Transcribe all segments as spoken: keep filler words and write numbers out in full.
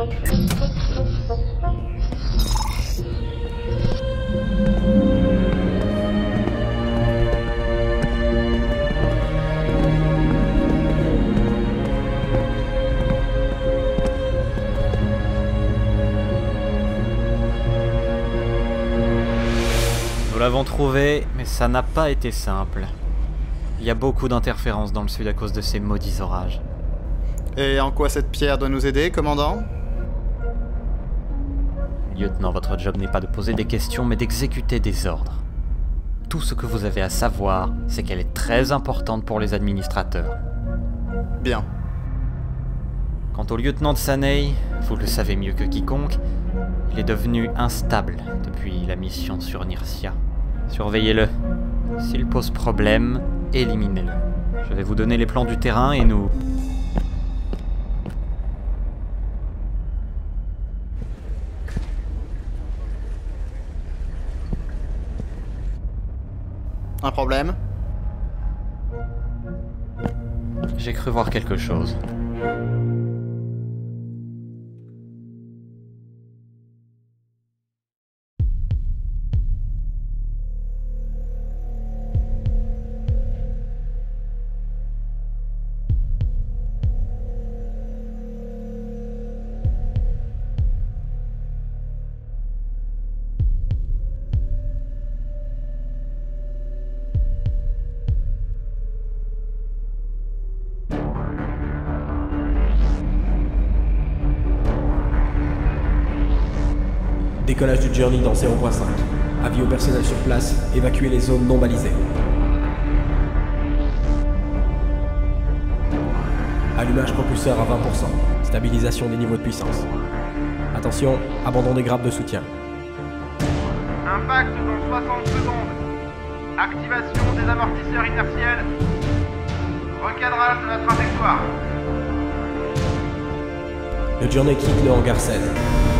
Nous l'avons trouvé, mais ça n'a pas été simple. Il y a beaucoup d'interférences dans le sud à cause de ces maudits orages. Et en quoi cette pierre doit nous aider, commandant? Lieutenant, votre job n'est pas de poser des questions, mais d'exécuter des ordres. Tout ce que vous avez à savoir, c'est qu'elle est très importante pour les administrateurs. Bien. Quant au lieutenant de Sanei, vous le savez mieux que quiconque, il est devenu instable depuis la mission sur Nircia. Surveillez-le. S'il pose problème, éliminez-le. Je vais vous donner les plans du terrain et nous... Un problème? J'ai cru voir quelque chose. Décollage du Journey dans zéro point cinq. Avis au personnel sur place, évacuer les zones non balisées. Allumage propulseur à vingt pour cent. Stabilisation des niveaux de puissance. Attention, abandon des grappes de soutien. Impact dans soixante secondes. Activation des amortisseurs inertiels. Recadrage de la trajectoire. Le Journey quitte le hangar seize.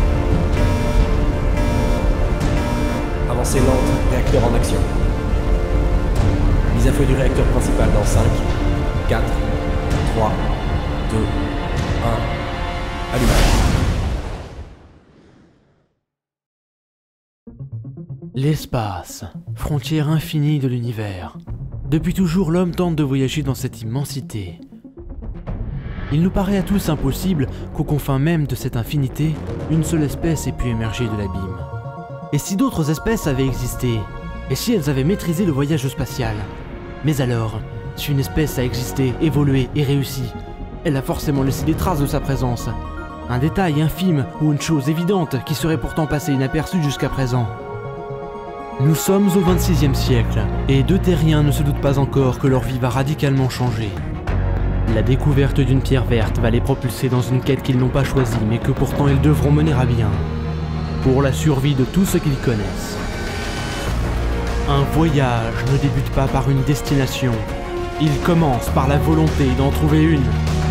Avancée lente, réacteur en action. Mise à feu du réacteur principal dans cinq, quatre, trois, deux, un. Allumage. L'espace, frontière infinie de l'univers. Depuis toujours, l'homme tente de voyager dans cette immensité. Il nous paraît à tous impossible qu'aux confins même de cette infinité, une seule espèce ait pu émerger de l'abîme. Et si d'autres espèces avaient existé? Et si elles avaient maîtrisé le voyage spatial? Mais alors, si une espèce a existé, évolué et réussi, elle a forcément laissé des traces de sa présence. Un détail infime ou une chose évidente qui serait pourtant passée inaperçue jusqu'à présent. Nous sommes au vingt-sixième siècle, et deux terriens ne se doutent pas encore que leur vie va radicalement changer. La découverte d'une pierre verte va les propulser dans une quête qu'ils n'ont pas choisie, mais que pourtant ils devront mener à bien. Pour la survie de tout ce qu'ils connaissent. Un voyage ne débute pas par une destination. Il commence par la volonté d'en trouver une.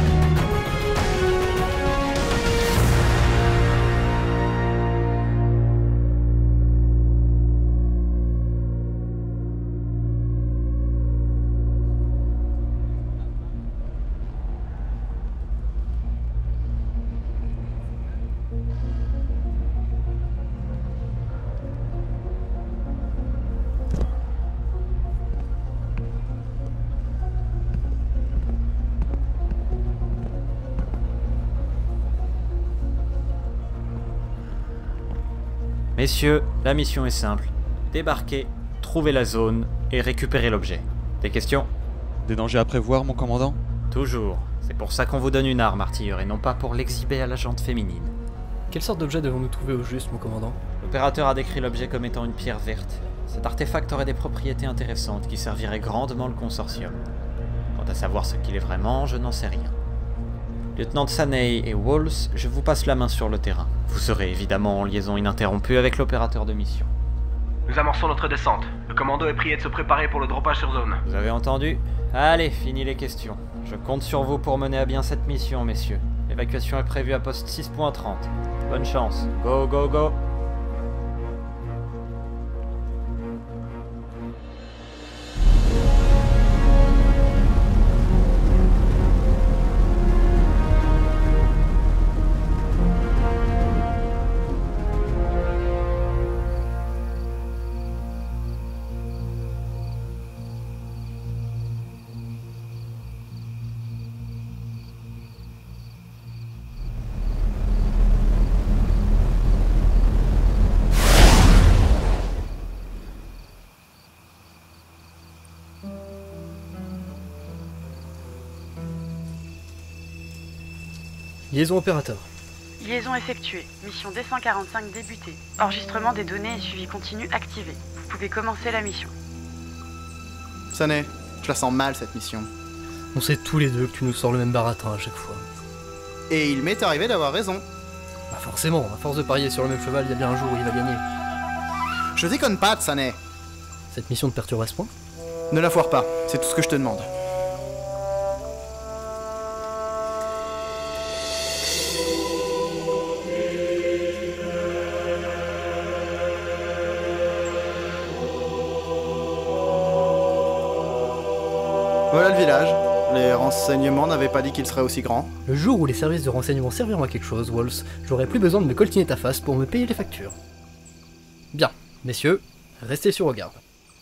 Messieurs, la mission est simple. Débarquez, trouvez la zone et récupérez l'objet. Des questions? Des dangers à prévoir, mon commandant? Toujours. C'est pour ça qu'on vous donne une arme, artilleur, et non pas pour l'exhiber à la jante féminine. Quelle sorte d'objet devons-nous trouver au juste, mon commandant? L'opérateur a décrit l'objet comme étant une pierre verte. Cet artefact aurait des propriétés intéressantes qui serviraient grandement le consortium. Quant à savoir ce qu'il est vraiment, je n'en sais rien. Lieutenant Sanei et Walls, je vous passe la main sur le terrain. Vous serez évidemment en liaison ininterrompue avec l'opérateur de mission. Nous amorçons notre descente. Le commando est prié de se préparer pour le dropage sur zone. Vous avez entendu? Allez, fini les questions. Je compte sur vous pour mener à bien cette mission, messieurs. L'évacuation est prévue à poste six point trente. Bonne chance. Go, go, go! Liaison opérateur. Liaison effectuée. Mission D cent quarante-cinq débutée. Enregistrement des données et suivi continu activé. Vous pouvez commencer la mission. Sané, je la sens mal cette mission. On sait tous les deux que tu nous sors le même baratin à chaque fois. Et il m'est arrivé d'avoir raison. Bah forcément, à force de parier sur le même cheval, il y a bien un jour où il va gagner. Je déconne pas, Sané. Cette mission te perturbe à ce point? Ne la foire pas, c'est tout ce que je te demande. Voilà le village. Les renseignements n'avaient pas dit qu'il serait aussi grand. Le jour où les services de renseignement serviront à quelque chose, Walls, j'aurai plus besoin de me coltiner ta face pour me payer les factures. Bien, messieurs, restez sur vos gardes.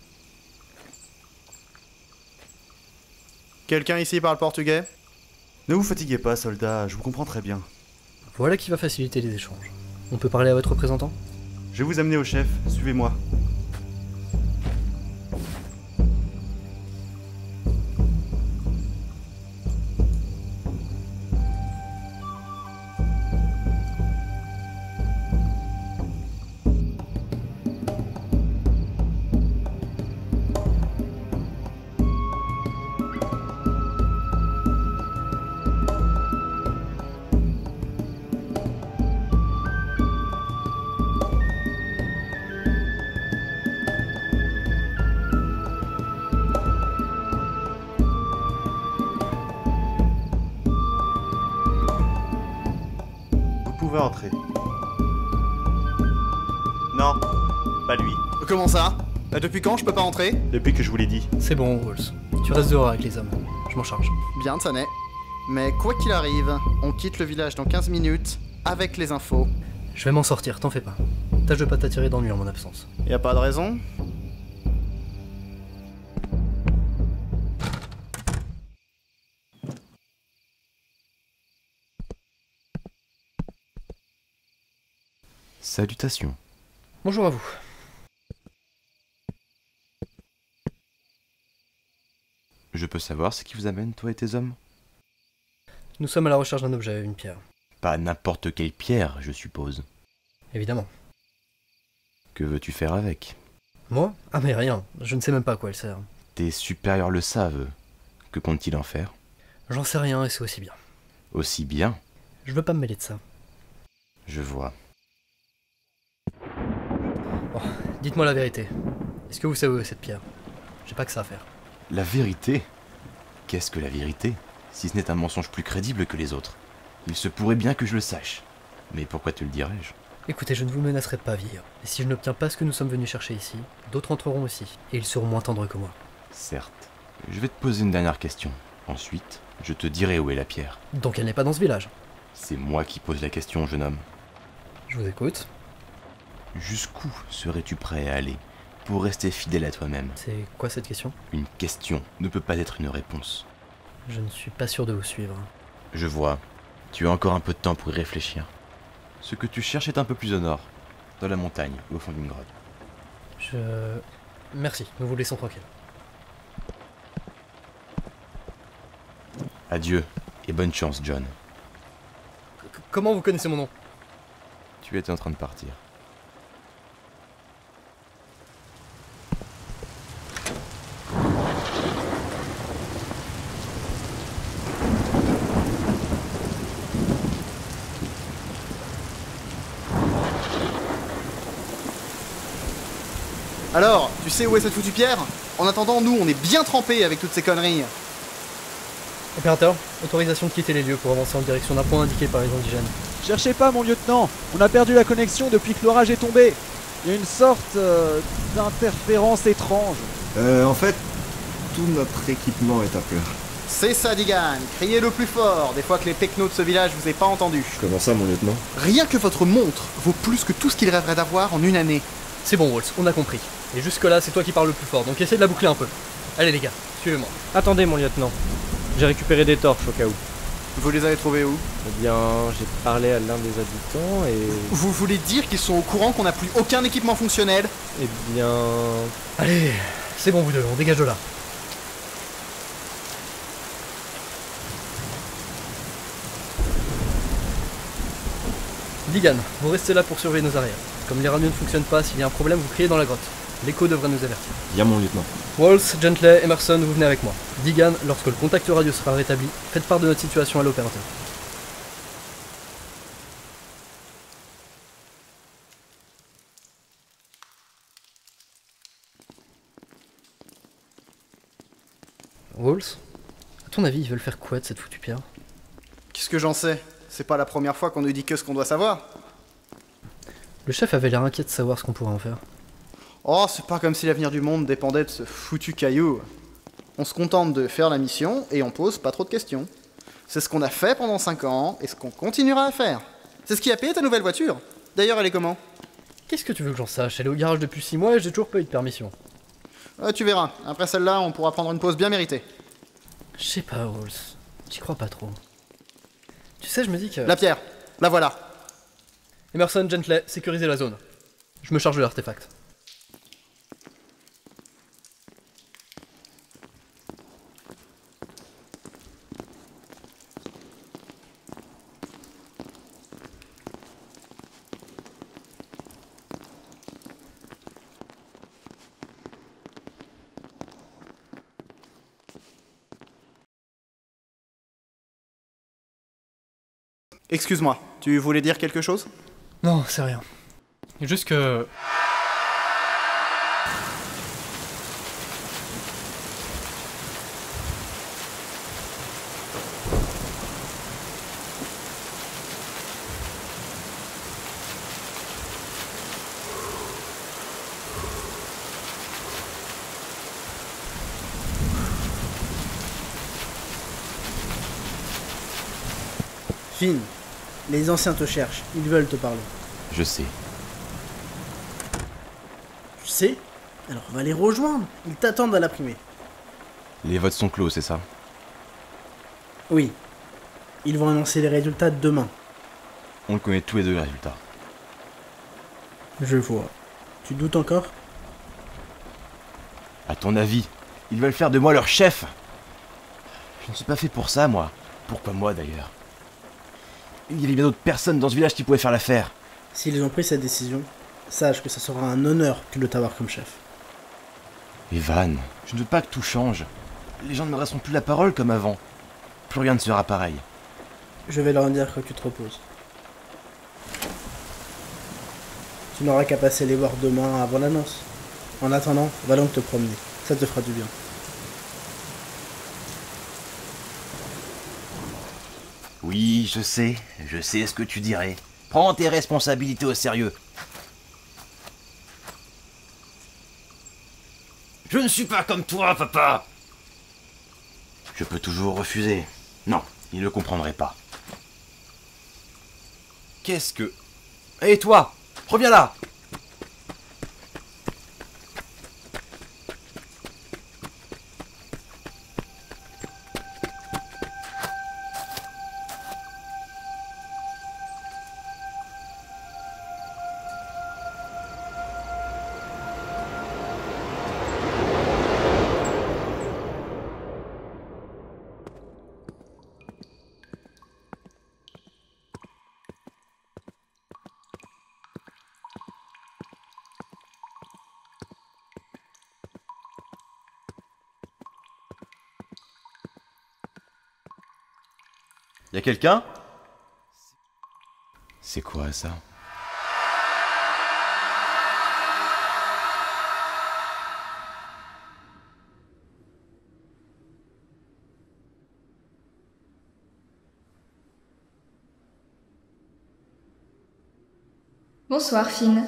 Quelqu'un ici parle portugais? Ne vous fatiguez pas, soldat, je vous comprends très bien. Voilà qui va faciliter les échanges. On peut parler à votre représentant? Je vais vous amener au chef, suivez-moi. Vous pouvez entrer. Non, pas lui. Comment ça? Depuis quand je peux pas entrer? Depuis que je vous l'ai dit. C'est bon, Walls. Tu restes dehors avec les hommes. Je m'en charge. Bien, Sané. Mais quoi qu'il arrive, on quitte le village dans quinze minutes, avec les infos. Je vais m'en sortir, t'en fais pas. Tâche de pas t'attirer d'ennui en mon absence. Y a pas de raison? Salutations. Bonjour à vous. Je peux savoir ce qui vous amène, toi et tes hommes? Nous sommes à la recherche d'un objet, une pierre. Pas n'importe quelle pierre, je suppose. Évidemment. Que veux-tu faire avec? Moi? Ah mais rien, je ne sais même pas à quoi elle sert. Tes supérieurs le savent. Que comptent-ils en faire? J'en sais rien et c'est aussi bien. Aussi bien? Je veux pas me mêler de ça. Je vois. Bon, dites-moi la vérité. Est-ce que vous savez où est cette pierre? J'ai pas que ça à faire. La vérité? Qu'est-ce que la vérité? Si ce n'est un mensonge plus crédible que les autres. Il se pourrait bien que je le sache. Mais pourquoi te le dirais-je? Écoutez, je ne vous menacerai pas, Vire. Et si je n'obtiens pas ce que nous sommes venus chercher ici, d'autres entreront aussi. Et ils seront moins tendres que moi. Certes. Je vais te poser une dernière question. Ensuite, je te dirai où est la pierre. Donc elle n'est pas dans ce village. C'est moi qui pose la question, jeune homme. Je vous écoute. Jusqu'où serais-tu prêt à aller pour rester fidèle à toi-même? C'est quoi cette question? Une question ne peut pas être une réponse. Je ne suis pas sûr de vous suivre. Je vois. Tu as encore un peu de temps pour y réfléchir. Ce que tu cherches est un peu plus au nord, dans la montagne, au fond d'une grotte. Je... Merci, nous vous laissons tranquille. Adieu, et bonne chance, John. C- comment vous connaissez mon nom? Tu étais en train de partir. Alors, tu sais où est cette foutue pierre? En attendant, nous, on est bien trempés avec toutes ces conneries. Opérateur, autorisation de quitter les lieux pour avancer en direction d'un point indiqué par les indigènes. Cherchez pas, mon lieutenant. On a perdu la connexion depuis que l'orage est tombé. Il y a une sorte euh, d'interférence étrange. Euh, en fait, tout notre équipement est à plat. C'est ça, Digan. Criez le plus fort, des fois que les technos de ce village vous aient pas entendu. Comment ça, mon lieutenant? Rien que votre montre vaut plus que tout ce qu'il rêverait d'avoir en une année. C'est bon, Walls, on a compris. Et jusque-là, c'est toi qui parles le plus fort, donc essaie de la boucler un peu. Allez les gars, suivez-moi. Attendez, mon lieutenant. J'ai récupéré des torches au cas où. Vous les avez trouvés où? Eh bien, j'ai parlé à l'un des habitants et... Vous voulez dire qu'ils sont au courant qu'on n'a plus aucun équipement fonctionnel? Eh bien... Allez, c'est bon vous deux, on dégage de là. Deegan, vous restez là pour surveiller nos arrières. Comme les radios ne fonctionnent pas, s'il y a un problème, vous criez dans la grotte. L'écho devrait nous avertir. Y'a mon lieutenant. Walls, Gentlet, Emerson, vous venez avec moi. Deegan, lorsque le contact radio sera rétabli, faites part de notre situation à l'opérateur. Walls, à ton avis, ils veulent faire quoi de cette foutue pierre? Qu'est-ce que j'en sais? C'est pas la première fois qu'on nous dit que ce qu'on doit savoir. Le chef avait l'air inquiet de savoir ce qu'on pourrait en faire. Oh, c'est pas comme si l'avenir du monde dépendait de ce foutu caillou. On se contente de faire la mission et on pose pas trop de questions. C'est ce qu'on a fait pendant cinq ans et ce qu'on continuera à faire. C'est ce qui a payé ta nouvelle voiture. D'ailleurs, elle est comment? Qu'est-ce que tu veux que j'en sache? Elle est au garage depuis six mois et j'ai toujours pas eu de permission. Euh, tu verras. Après celle-là, on pourra prendre une pause bien méritée. Je sais pas, Walls. J'y crois pas trop. Tu sais, je me dis que... La pierre, la voilà. Emerson, Gentlet, sécurisez la zone. Je me charge de l'artefact. Excuse-moi, tu voulais dire quelque chose? Non, c'est rien. Juste que... Finn, les anciens te cherchent, ils veulent te parler. Je sais. Tu sais? Alors va les rejoindre, ils t'attendent à la primée. Les votes sont clos, c'est ça? Oui. Ils vont annoncer les résultats demain. On le connaît tous les deux, les résultats. Je vois. Tu doutes encore? À ton avis, ils veulent faire de moi leur chef? Je ne suis pas fait pour ça, moi. Pourquoi moi, d'ailleurs? Il y avait bien d'autres personnes dans ce village qui pouvaient faire l'affaire. S'ils ont pris cette décision, sache que ça sera un honneur de t'avoir comme chef. Evan, je ne veux pas que tout change. Les gens ne me laisseront plus la parole comme avant. Plus rien ne sera pareil. Je vais leur dire que tu te reposes. Tu n'auras qu'à passer les voir demain avant l'annonce. En attendant, va donc te promener. Ça te fera du bien. Oui, je sais. Je sais ce que tu dirais. Prends tes responsabilités au sérieux. Je ne suis pas comme toi, papa. Je peux toujours refuser. Non, il ne comprendrait pas. Qu'est-ce que... Hé, toi! Reviens là! Y'a quelqu'un? C'est quoi ça? Bonsoir, Finn.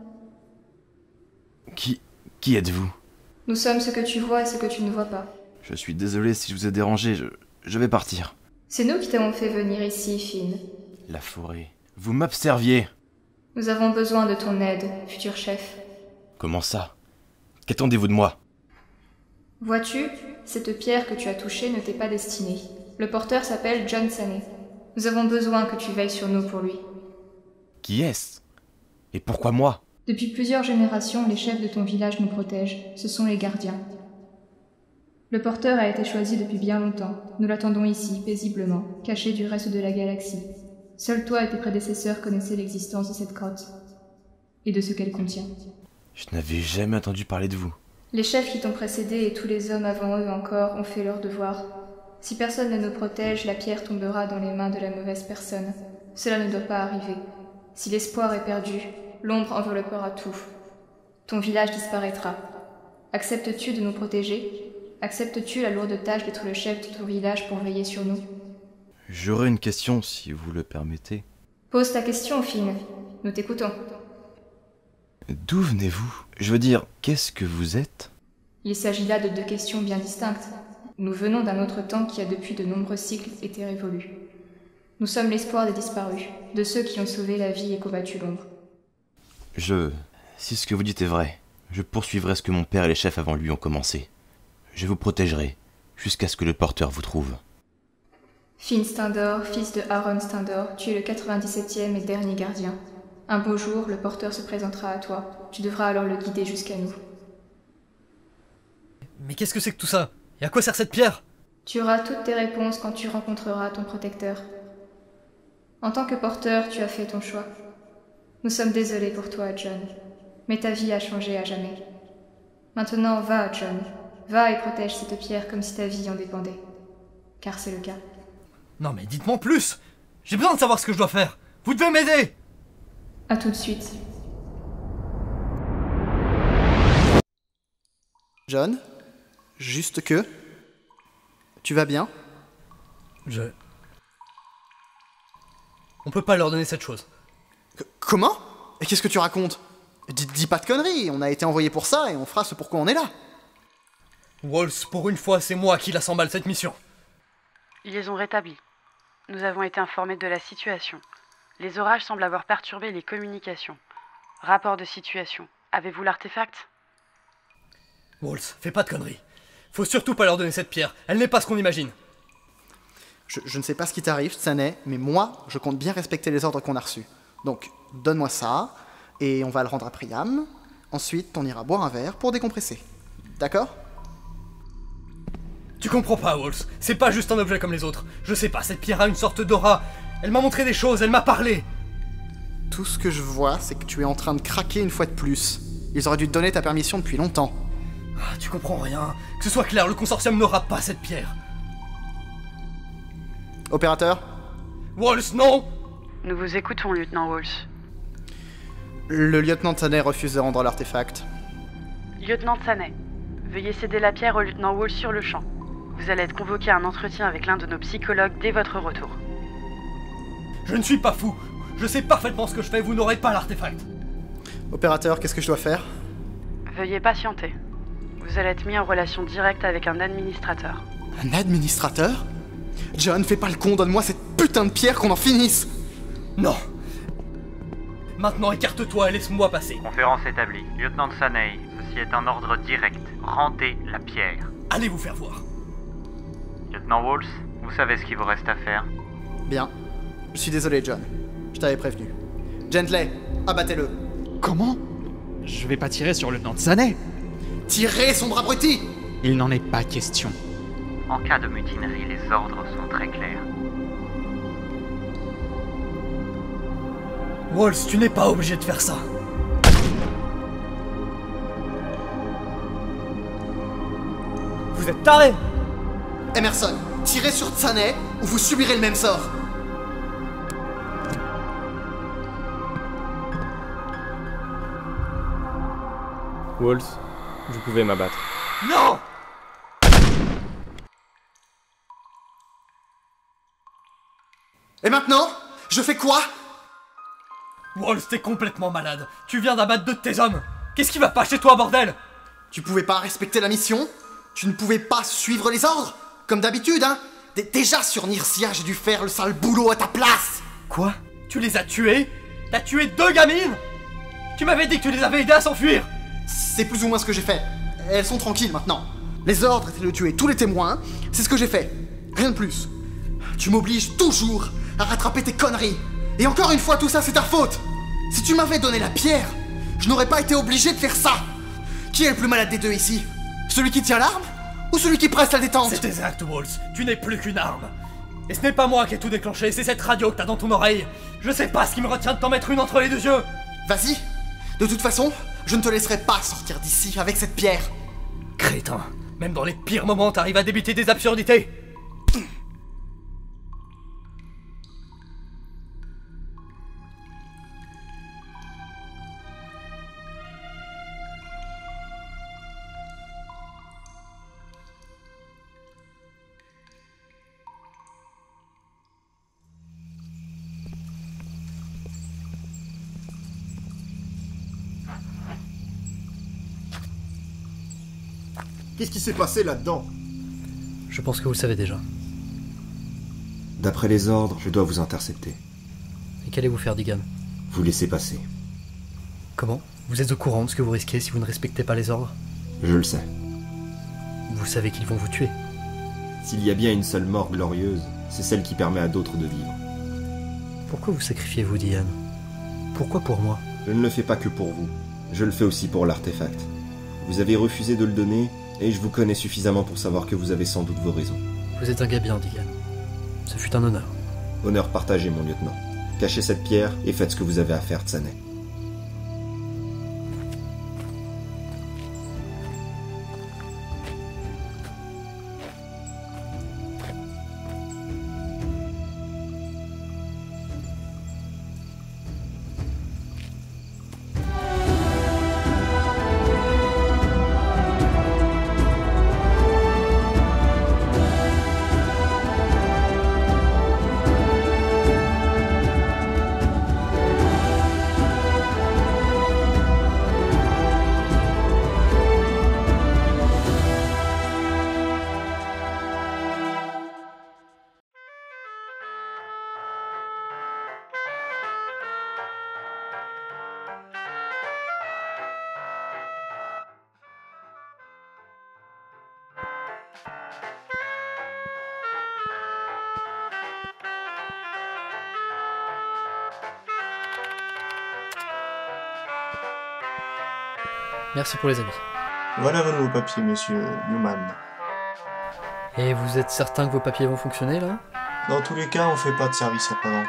Qui... qui êtes-vous? Nous sommes ce que tu vois et ce que tu ne vois pas. Je suis désolé si je vous ai dérangé, je... je vais partir. C'est nous qui t'avons fait venir ici, Finn. La forêt... Vous m'observiez. Nous avons besoin de ton aide, futur chef. Comment ça? Qu'attendez-vous de moi? Vois-tu, cette pierre que tu as touchée ne t'est pas destinée. Le porteur s'appelle John Saney. Nous avons besoin que tu veilles sur nous pour lui. Qui est-ce? Et pourquoi moi? Depuis plusieurs générations, les chefs de ton village nous protègent. Ce sont les gardiens. Le porteur a été choisi depuis bien longtemps. Nous l'attendons ici, paisiblement, caché du reste de la galaxie. Seul toi et tes prédécesseurs connaissaient l'existence de cette grotte. Et de ce qu'elle contient. Je n'avais jamais entendu parler de vous. Les chefs qui t'ont précédé et tous les hommes avant eux encore ont fait leur devoir. Si personne ne nous protège, la pierre tombera dans les mains de la mauvaise personne. Cela ne doit pas arriver. Si l'espoir est perdu, l'ombre enveloppera tout. Ton village disparaîtra. Acceptes-tu de nous protéger? Acceptes-tu la lourde tâche d'être le chef de ton village pour veiller sur nous? J'aurais une question, si vous le permettez. Pose ta question, Finn. Nous t'écoutons. D'où venez-vous? Je veux dire, qu'est-ce que vous êtes? Il s'agit là de deux questions bien distinctes. Nous venons d'un autre temps qui a depuis de nombreux cycles été révolu. Nous sommes l'espoir des disparus, de ceux qui ont sauvé la vie et combattu l'ombre. Je... Si ce que vous dites est vrai, je poursuivrai ce que mon père et les chefs avant lui ont commencé. Je vous protégerai, jusqu'à ce que le porteur vous trouve. Finn Steindor, fils de Aaron Steindor, tu es le quatre-vingt-dix-septième et dernier gardien. Un beau jour, le porteur se présentera à toi. Tu devras alors le guider jusqu'à nous. Mais qu'est-ce que c'est que tout ça? Et à quoi sert cette pierre? Tu auras toutes tes réponses quand tu rencontreras ton protecteur. En tant que porteur, tu as fait ton choix. Nous sommes désolés pour toi, John. Mais ta vie a changé à jamais. Maintenant, va, John. Va et protège cette pierre comme si ta vie en dépendait. Car c'est le cas. Non mais dites-moi en plus! J'ai besoin de savoir ce que je dois faire! Vous devez m'aider! À tout de suite. John? Juste que... Tu vas bien? Je... On peut pas leur donner cette chose. C- comment? Et qu'est-ce que tu racontes? dis, dis pas de conneries, on a été envoyé pour ça et on fera ce pourquoi on est là. Waltz, pour une fois, c'est moi qui la sens mal cette mission. Ils les ont rétablis. Nous avons été informés de la situation. Les orages semblent avoir perturbé les communications. Rapport de situation. Avez-vous l'artefact? Waltz, fais pas de conneries. Faut surtout pas leur donner cette pierre. Elle n'est pas ce qu'on imagine. Je, je ne sais pas ce qui t'arrive, Tsané, mais moi, je compte bien respecter les ordres qu'on a reçus. Donc, donne-moi ça, et on va le rendre à Priam. Ensuite, on ira boire un verre pour décompresser. D'accord? Tu comprends pas, Waltz. C'est pas juste un objet comme les autres. Je sais pas, cette pierre a une sorte d'aura. Elle m'a montré des choses, elle m'a parlé. Tout ce que je vois, c'est que tu es en train de craquer une fois de plus. Ils auraient dû te donner ta permission depuis longtemps. Ah, tu comprends rien. Que ce soit clair, le consortium n'aura pas cette pierre. Opérateur? Waltz, non! Nous vous écoutons, lieutenant Waltz. Le lieutenant Tsané refuse de rendre l'artefact. Lieutenant Tsané, veuillez céder la pierre au lieutenant Waltz sur le champ. Vous allez être convoqué à un entretien avec l'un de nos psychologues dès votre retour. Je ne suis pas fou. Je sais parfaitement ce que je fais, vous n'aurez pas l'artefact. Opérateur, qu'est-ce que je dois faire? Veuillez patienter. Vous allez être mis en relation directe avec un administrateur. Un administrateur? John, fais pas le con, donne-moi cette putain de pierre qu'on en finisse! Non! Maintenant écarte-toi et laisse-moi passer. Conférence établie. Lieutenant Tsanei, ceci est un ordre direct. Rendez la pierre. Allez vous faire voir. Lieutenant Waltz, vous savez ce qu'il vous reste à faire? Bien. Je suis désolé, John. Je t'avais prévenu. Gently, abattez-le. Comment? Je vais pas tirer sur le lieutenant Tsané. Tirez, sombre abruti! Il n'en est pas question. En cas de mutinerie, les ordres sont très clairs. Waltz, tu n'es pas obligé de faire ça. Vous êtes tarés! Emerson, tirez sur Tsané ou vous subirez le même sort. Waltz, vous pouvez m'abattre. Non! Et maintenant, je fais quoi? Waltz, t'es complètement malade. Tu viens d'abattre deux de tes hommes. Qu'est-ce qui va pas chez toi, bordel? Tu pouvais pas respecter la mission? Tu ne pouvais pas suivre les ordres? Comme d'habitude, hein? D- Déjà sur Nircia, j'ai dû faire le sale boulot à ta place. Quoi? Tu les as tués? T'as tué deux gamines? Tu m'avais dit que tu les avais aidées à s'enfuir. C'est plus ou moins ce que j'ai fait. Elles sont tranquilles maintenant. Les ordres étaient de tuer tous les témoins, c'est ce que j'ai fait. Rien de plus. Tu m'obliges toujours à rattraper tes conneries. Et encore une fois, tout ça, c'est ta faute. Si tu m'avais donné la pierre, je n'aurais pas été obligé de faire ça. Qui est le plus malade des deux ici? Celui qui tient l'arme? Ou celui qui presse la détente? C'est exact, Waltz. Tu n'es plus qu'une arme. Et ce n'est pas moi qui ai tout déclenché, c'est cette radio que t'as dans ton oreille. Je sais pas ce qui me retient de t'en mettre une entre les deux yeux. Vas-y. De toute façon, je ne te laisserai pas sortir d'ici avec cette pierre. Crétin, même dans les pires moments, t'arrives à débiter des absurdités. Qu'est-ce qui s'est passé là-dedans? Je pense que vous le savez déjà. D'après les ordres, je dois vous intercepter. Et qu'allez-vous faire, Digan? Vous laissez passer. Comment? Vous êtes au courant de ce que vous risquez si vous ne respectez pas les ordres? Je le sais. Vous savez qu'ils vont vous tuer. S'il y a bien une seule mort glorieuse, c'est celle qui permet à d'autres de vivre. Pourquoi vous sacrifiez-vous, Digan? Pourquoi pour moi? Je ne le fais pas que pour vous. Je le fais aussi pour l'artefact. Vous avez refusé de le donner, et je vous connais suffisamment pour savoir que vous avez sans doute vos raisons. Vous êtes un gars bien, Digan. Ce fut un honneur. Honneur partagé, mon lieutenant. Cachez cette pierre et faites ce que vous avez à faire, Tsanet. Merci pour les avis. Voilà vos nouveaux papiers, monsieur Newman. Et vous êtes certain que vos papiers vont fonctionner, là? Dans tous les cas, on fait pas de service après-vente.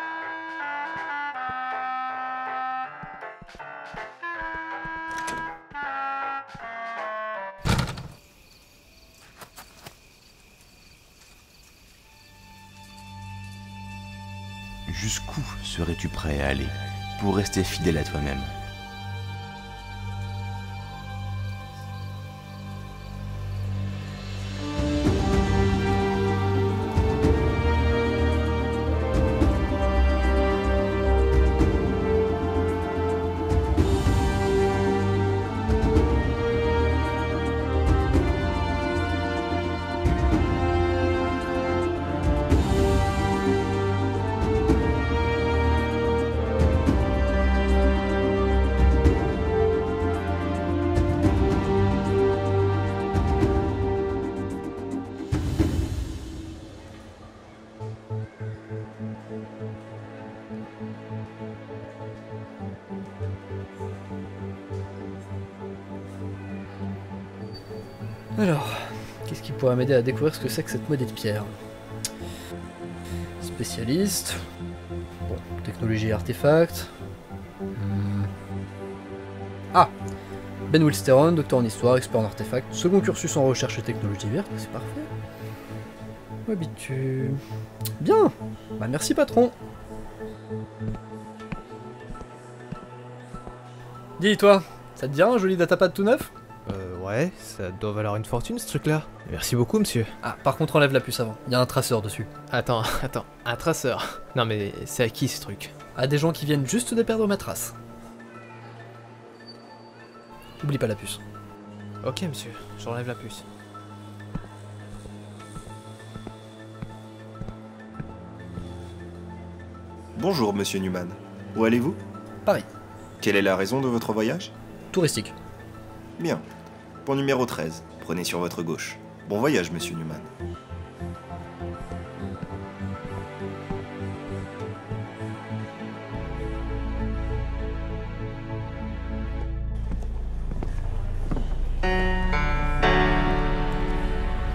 Jusqu'où serais-tu prêt à aller pour rester fidèle à toi-même? Alors, qu'est-ce qui pourrait m'aider à découvrir ce que c'est que cette maudite pierre? Spécialiste. Bon, technologie et artefact. Hmm. Ah, Ben Wilsteron, docteur en histoire, expert en artefact, second cursus en recherche et technologie verte, c'est parfait. Où habites-tu? Bien. Bah merci patron. Dis toi, ça te dit un joli datapad tout neuf? Euh, ouais, ça doit valoir une fortune ce truc-là. Merci beaucoup, monsieur. Ah, par contre, enlève la puce avant. Il y a un traceur dessus. Attends, attends, un traceur. Non mais c'est à qui ce truc? À des gens qui viennent juste de perdre ma trace. Oublie pas la puce. Ok, monsieur, j'enlève la puce. Bonjour, monsieur Newman. Où allez-vous? Paris. Quelle est la raison de votre voyage? Touristique. Bien. Pont numéro treize. Prenez sur votre gauche. Bon voyage, monsieur Newman.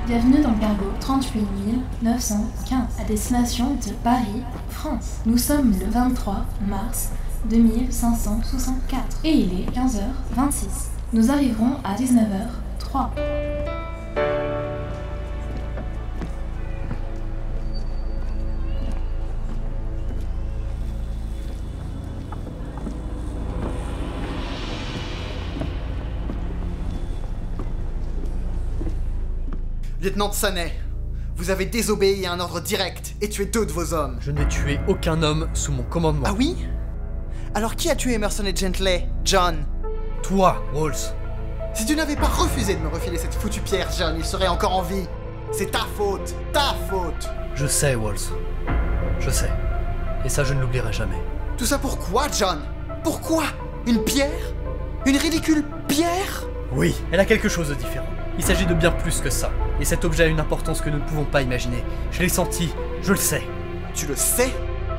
Bienvenue dans le cargo trente-huit mille neuf cent quinze à destination de Paris, France. Nous sommes le vingt-trois mars deux mille cinq cent soixante-quatre et il est quinze heures vingt-six. Nous arriverons à dix-neuf heures trois. Lieutenant Sanet, vous avez désobéi à un ordre direct et tué deux de vos hommes. Je n'ai tué aucun homme sous mon commandement. Ah oui? Alors qui a tué Emerson et Gently, John? Toi, Walls. Si tu n'avais pas refusé de me refiler cette foutue pierre, John, il serait encore en vie. C'est ta faute, ta faute. Je sais, Walls. Je sais. Et ça, je ne l'oublierai jamais. Tout ça pourquoi, John? Pourquoi? Une pierre? Une ridicule pierre? Oui, elle a quelque chose de différent. Il s'agit de bien plus que ça. Et cet objet a une importance que nous ne pouvons pas imaginer. Je l'ai senti, je le sais. Tu le sais?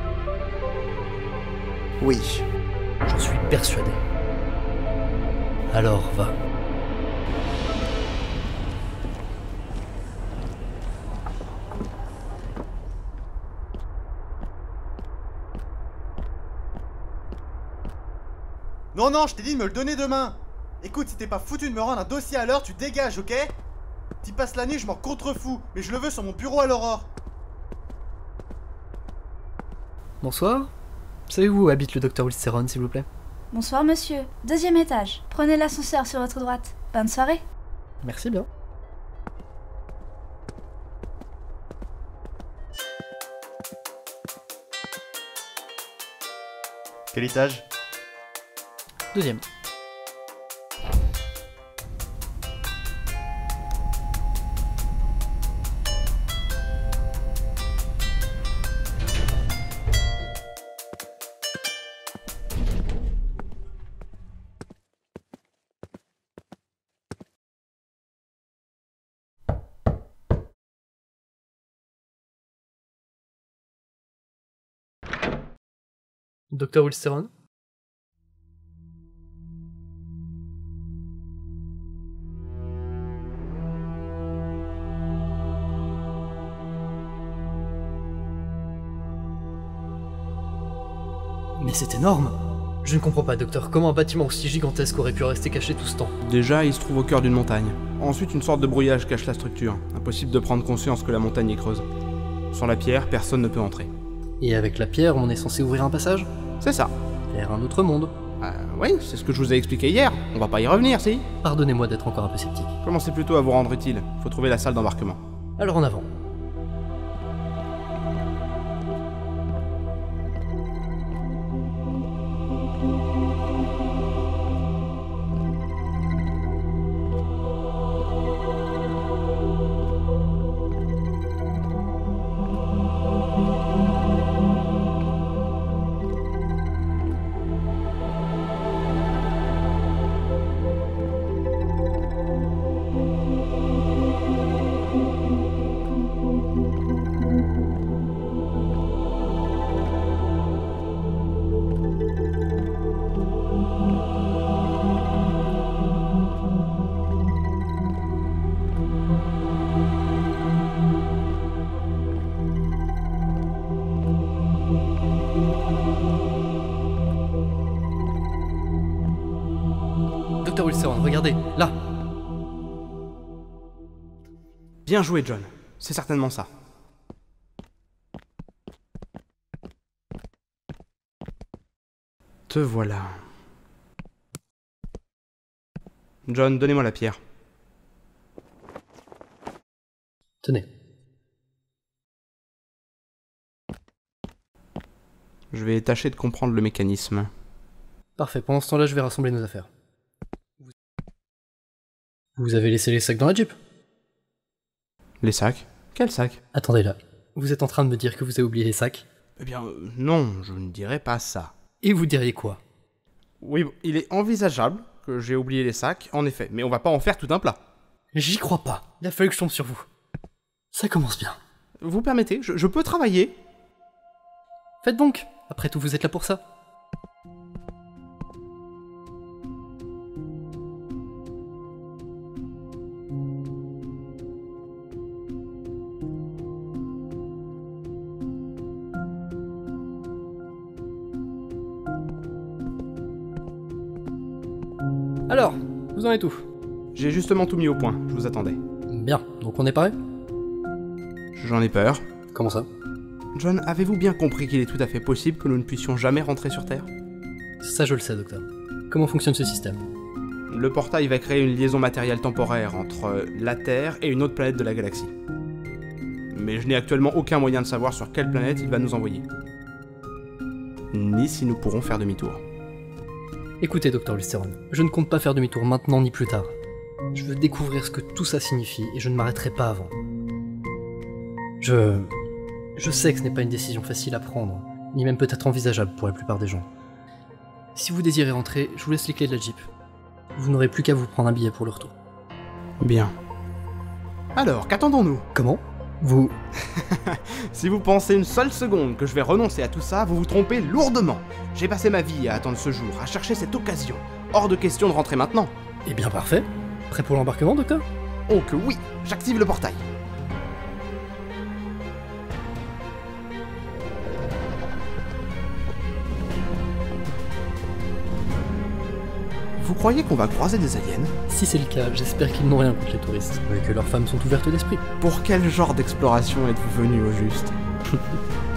Oui. J'en suis persuadé. Alors va. Non, non, je t'ai dit de me le donner demain. Écoute, si t'es pas foutu de me rendre un dossier à l'heure, tu dégages, ok? T'y passes la nuit, je m'en contrefous, mais je le veux sur mon bureau à l'aurore. Bonsoir. Savez-vous où habite le docteur Wilsteron, s'il vous plaît? Bonsoir monsieur, deuxième étage. Prenez l'ascenseur sur votre droite. Bonne soirée. Merci bien. Quel étage? Deuxième. docteur Wilsteron? Mais c'est énorme! Je ne comprends pas, docteur, comment un bâtiment aussi gigantesque aurait pu rester caché tout ce temps? Déjà, il se trouve au cœur d'une montagne. Ensuite, une sorte de brouillage cache la structure. Impossible de prendre conscience que la montagne est creuse. Sans la pierre, personne ne peut entrer. Et avec la pierre, on est censé ouvrir un passage? C'est ça. Vers un autre monde. Euh, oui, c'est ce que je vous ai expliqué hier. On va pas y revenir, si? Pardonnez-moi d'être encore un peu sceptique. Commencez plutôt à vous rendre utile. Faut trouver la salle d'embarquement. Alors en avant. docteur Wilsteron, regardez, là! Bien joué, John. C'est certainement ça. Te voilà. John, donnez-moi la pierre. Tenez. Je vais tâcher de comprendre le mécanisme. Parfait, pendant ce temps-là, je vais rassembler nos affaires. Vous avez laissé les sacs dans la Jeep? Les sacs? Quels sacs? Attendez là. Vous êtes en train de me dire que vous avez oublié les sacs? Eh bien, euh, non, je ne dirais pas ça. Et vous diriez quoi? Oui, bon, il est envisageable que j'ai oublié les sacs, en effet, mais on va pas en faire tout un plat. J'y crois pas. Il a fallu que je tombe sur vous. Ça commence bien. Vous permettez, je, je peux travailler? Faites donc. Après tout, vous êtes là pour ça. Alors, vous en êtes où? J'ai justement tout mis au point, je vous attendais. Bien, donc on est paré? J'en ai peur. Comment ça? John, avez-vous bien compris qu'il est tout à fait possible que nous ne puissions jamais rentrer sur Terre? Ça je le sais, docteur. Comment fonctionne ce système? Le portail va créer une liaison matérielle temporaire entre la Terre et une autre planète de la galaxie. Mais je n'ai actuellement aucun moyen de savoir sur quelle planète il va nous envoyer. Ni si nous pourrons faire demi-tour. Écoutez, docteur Ulsteron, je ne compte pas faire demi-tour maintenant ni plus tard. Je veux découvrir ce que tout ça signifie et je ne m'arrêterai pas avant. Je... Je sais que ce n'est pas une décision facile à prendre, ni même peut-être envisageable pour la plupart des gens. Si vous désirez rentrer, je vous laisse les clés de la Jeep. Vous n'aurez plus qu'à vous prendre un billet pour le retour. Bien. Alors, qu'attendons-nous? Comment? Vous... Si vous pensez une seule seconde que je vais renoncer à tout ça, vous vous trompez lourdement. J'ai passé ma vie à attendre ce jour, à chercher cette occasion. Hors de question de rentrer maintenant. Eh bien parfait. Prêt pour l'embarquement, docteur? Oh que oui, j'active le portail. Vous croyez qu'on va croiser des aliens? Si c'est le cas, j'espère qu'ils n'ont rien contre les touristes, et que leurs femmes sont ouvertes d'esprit. Pour quel genre d'exploration êtes-vous venu au juste?